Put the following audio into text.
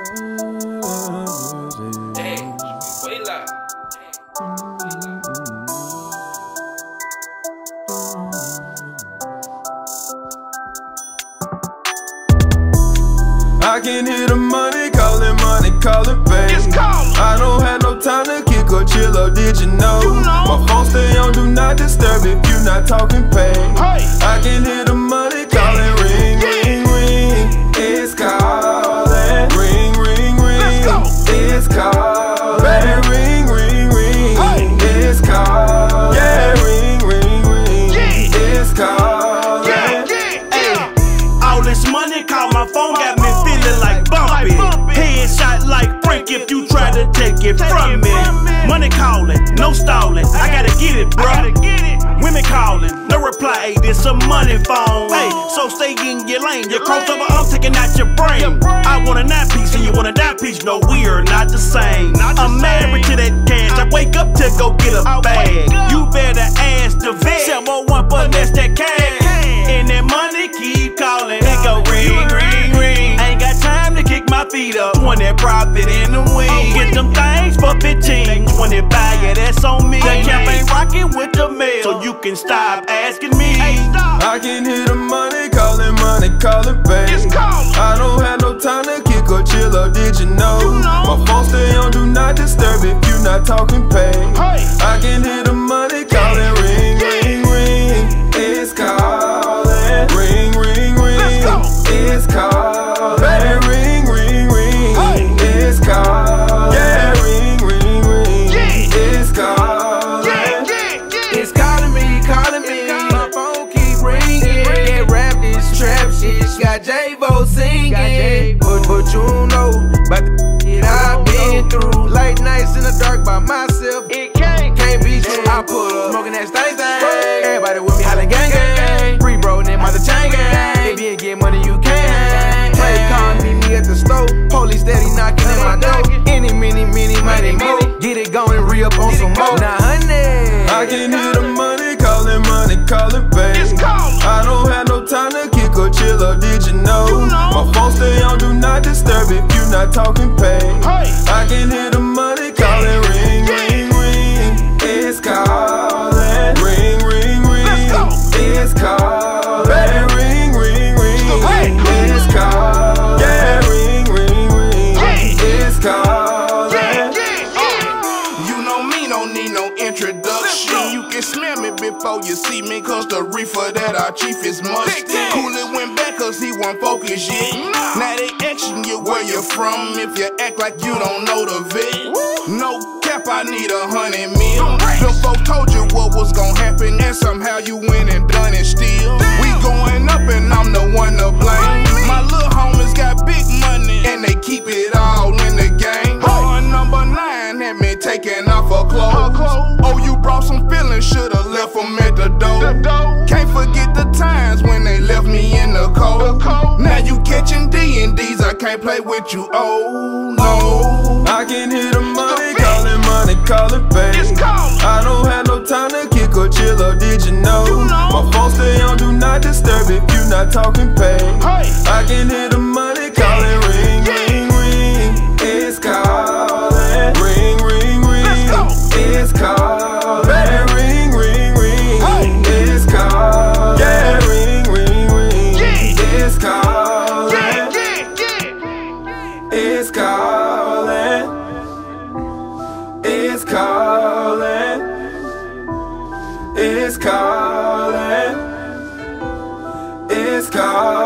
I can hear the money calling babe. I don't have no time to kick or chill, or did you know? My phone stay on do not disturb if you not talking pay. I can hear the money calling, ring, ring, ring. It's calling, ring, ring, ring. It's calling, ring, ring, ring. It's calling, yeah, ring, ring, ring. It's calling. All this money call my phone got me feeling like bumpy. Headshot like Frank if you try to take it from me. Money calling, no stalling. I gotta get it, bruh. Women calling, no reply. Hey, this a money phone. Hey, so stay in your lane. Your crossover, I'm taking out your brain. I want a 9-piece and you want a 9-piece. No, we are not the same. I'm married to that cash. I wake up to go get a bag. You better ask the vet. Sell more one for less that cash. And that money keep calling. It go ring, ring, ring. Ain't got time to kick my feet up. 20 profit in the wing. Get them things for 15. 25, yeah, that's on me. The camp ain't rocking with the mail, so you can stop asking me. I can hear the money calling babe. I don't have no time to kick or chill, or did you know? My phone stay on do not disturb if you not talking pay. I can hear the money calling, ring, ring, ring. It's calling, ring, ring, ring. It's calling, ring, ring, ring. It's calling, yeah, ring, ring, ring. It's calling. It's calling me. My phone keep ringing. Can't rap this trap shit. Got Jayvo singing, but you don't know about the shit I've been through. Late nights in the dark by myself. It can't be true. I pull up, smoking that stay. Everybody with me hollering gang gang. Free bro, and them other chain gang. If you ain't get money, you can't. Play call, meet me at the store. Police steady knocking at my door. Any, mini, money, more. Get it going, re-up on some more. Now, honey, I can hear the money calling babe. I don't have no time to kick or chill, or did you know? My phone stay on do not disturb if you not talking pay. I can hear the money calling, ring, ring, ring. It's calling, ring, ring, ring. It's calling, ring, ring, ring. It's calling, yeah, ring, ring, ring. It's calling. You know me, don't need no introduction. You can smell me before you see me, cause the reefer that our chief is must. Coolin went back cause he wasn't focused yet. Now they asking you where you're from if you act like you don't know the vet. No cap, I need 100 mil. The folks told you what was gonna happen, and somehow you went and done it still. We going up and I'm the one to blame. My little homies got big money and they keep it all in the game. Number 9 had me taking off her clothes. Oh, you brought some feelings, should've left them at the door. Can't forget the times when they left me in the cold. Now you catching D&Ds, I can't play with you, oh no. I can hear the money calling babe. I don't have no time to kick or chill, or did you know? My phone stay on do not disturb if you not talking pay. I can hear the money calling, ring, ring, ring. It's calling, ring, ring, ring. It's calling, ring, ring, ring. It's calling, yeah, ring, ring, ring. It's calling, it's calling. It's calling, it's calling, it's calling.